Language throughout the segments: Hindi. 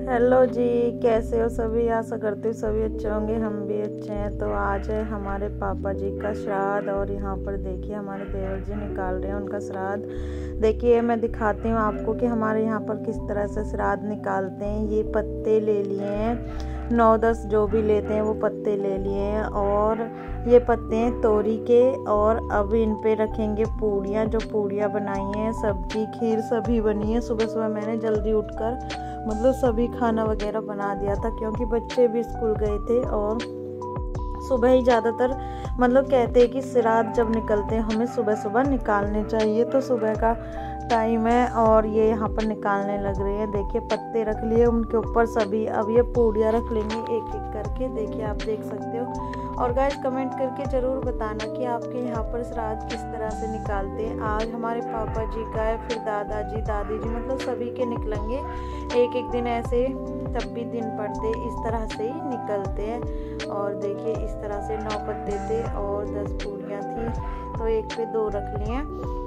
हेलो जी, कैसे हो सभी। आशा करती हूँ सभी अच्छे होंगे, हम भी अच्छे हैं। तो आज है हमारे पापा जी का श्राद्ध और यहाँ पर देखिए हमारे देवर जी निकाल रहे हैं उनका श्राद्ध। देखिए मैं दिखाती हूँ आपको कि हमारे यहाँ पर किस तरह से श्राद्ध निकालते हैं। ये पत्ते ले लिए हैं, 9-10 जो भी लेते हैं वो पत्ते ले लिए हैं और ये पत्ते हैं तोरी के। और अब इन पे रखेंगे पूड़ियाँ, जो पूड़ियाँ बनाई हैं, सब्जी खीर सभी बनी है। सुबह सुबह मैंने जल्दी उठकर सभी खाना वगैरह बना दिया था, क्योंकि बच्चे भी स्कूल गए थे और सुबह ही ज़्यादातर कहते हैं कि श्राद्ध जब निकलते हैं हमें सुबह सुबह निकालने चाहिए। तो सुबह का टाइम है और ये यहाँ पर निकालने लग रहे हैं। देखिए पत्ते रख लिए, उनके ऊपर सभी अब ये पूड़ियाँ रख लेंगे एक एक करके। देखिए आप देख सकते हो। और गाइस कमेंट करके ज़रूर बताना कि आपके यहाँ पर श्राद्ध किस तरह से निकालते हैं। आज हमारे पापा जी का है, फिर दादाजी दादी जी सभी के निकलेंगे एक एक दिन ऐसे, तब भी दिन पड़ते इस तरह से ही निकलते हैं। और देखिए इस तरह से 9 पत्ते थे और 10 पूड़ियाँ थी, तो एक पे 2 रख लिए।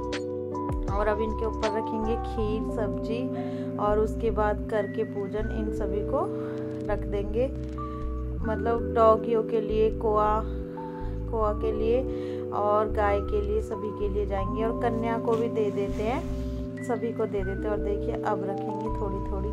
और अब इनके ऊपर रखेंगे खीर सब्जी और उसके बाद करके पूजन इन सभी को रख देंगे। डॉगियों के लिए, कोआ के लिए और गाय के लिए, सभी के लिए जाएंगे। और कन्या को भी दे देते हैं, सभी को दे देते हैं। और देखिए अब रखेंगे थोड़ी थोड़ी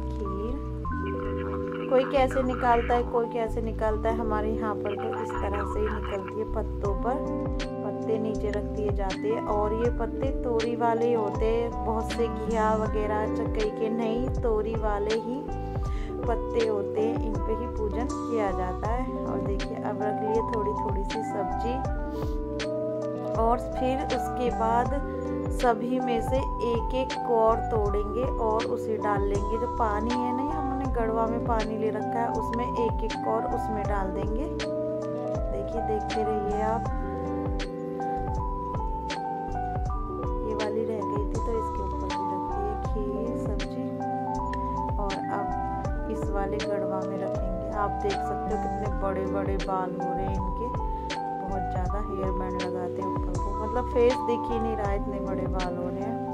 खीर। कोई कैसे निकालता है, कोई कैसे निकालता है। हमारे यहाँ पर तो इस तरह से ही निकलती है, पत्तों पर पत्ते नीचे रख दिए जाते हैं। और ये पत्ते तोरी वाले ही होते हैं, बहुत से घिया वगैरह चकई के नहीं, तोरी वाले ही पत्ते होते हैं, इन पे ही पूजन किया जाता है। और देखिए अब रख लिए थोड़ी थोड़ी सी सब्जी और फिर उसके बाद सभी में से एक एक कौर तोड़ेंगे और उसे डाल लेंगे। जो पानी है नहीं, हमने गड़वा में पानी ले रखा है, उसमें एक एक कौर उसमें डाल देंगे। देखिए देखते रहिए आप। ये वाली रह गई थी तो इसके ऊपर भी रख दिए खीर सब्जी। और अब इस वाले गड़वा में रखेंगे। आप देख सकते हो कितने बड़े बड़े बाल हो रहे हैं इनके, बहुत ज़्यादा हेयर बैंड लगाते हैं ऊपर को, फेस दिख ही नहीं रहा, इतने बड़े बाल हो रहे हैं।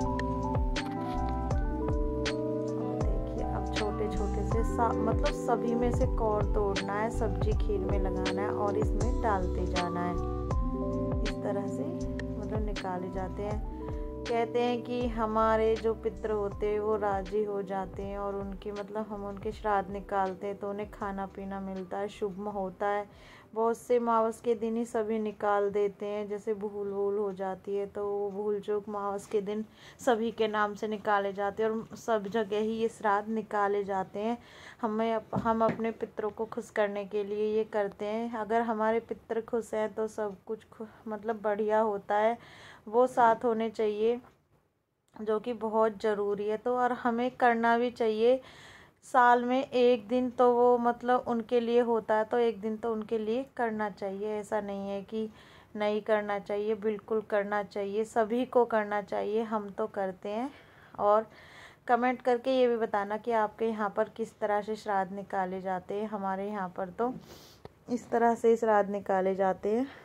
और देखिए अब छोटे छोटे से सभी में से कौर तोड़ना है, सब्जी खीर में लगाना है और इसमें डालते जाना है। इस तरह से निकाले जाते हैं। कहते हैं कि हमारे जो पितृ होते हैं वो राजी हो जाते हैं और उनके हम उनके श्राद्ध निकालते हैं तो उन्हें खाना पीना मिलता है, शुभ होता है। बहुत से मावस के दिन ही सभी निकाल देते हैं, जैसे भूल वूल हो जाती है तो वो भूल चूक मावस के दिन सभी के नाम से निकाले जाते हैं और सब जगह ही ये श्राद्ध निकाले जाते हैं। हम अपने पितरों को खुश करने के लिए ये करते हैं। अगर हमारे पितर खुश हैं तो सब कुछ बढ़िया होता है। वो साथ होने चाहिए, जो कि बहुत ज़रूरी है। तो और हमें करना भी चाहिए। साल में एक दिन तो वो उनके लिए होता है, तो एक दिन तो उनके लिए करना चाहिए। ऐसा नहीं है कि नहीं करना चाहिए, बिल्कुल करना चाहिए, सभी को करना चाहिए। हम तो करते हैं। और कमेंट करके ये भी बताना कि आपके यहाँ पर किस तरह से श्राद्ध निकाले जाते हैं। हमारे यहाँ पर तो इस तरह से श्राद्ध निकाले जाते हैं।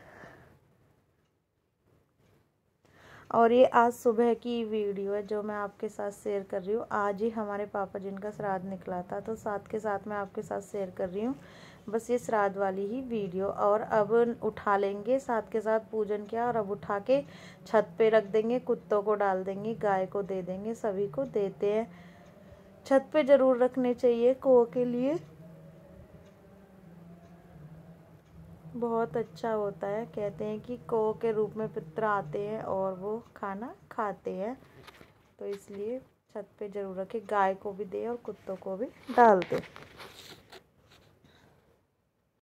और ये आज सुबह की वीडियो है जो मैं आपके साथ शेयर कर रही हूँ। आज ही हमारे पापा जिनका श्राद्ध निकला था, तो साथ के साथ मैं आपके साथ शेयर कर रही हूँ बस ये श्राद्ध वाली ही वीडियो। और अब उठा लेंगे, साथ के साथ पूजन किया और अब उठा के छत पे रख देंगे, कुत्तों को डाल देंगे, गाय को दे देंगे, सभी को देते हैं। छत पे ज़रूर रखने चाहिए कौओं के लिए, बहुत अच्छा होता है। कहते हैं कि कौओं के रूप में पितर आते हैं और वो खाना खाते हैं, तो इसलिए छत पे ज़रूर रखें। गाय को भी दे और कुत्तों को भी डाल दे।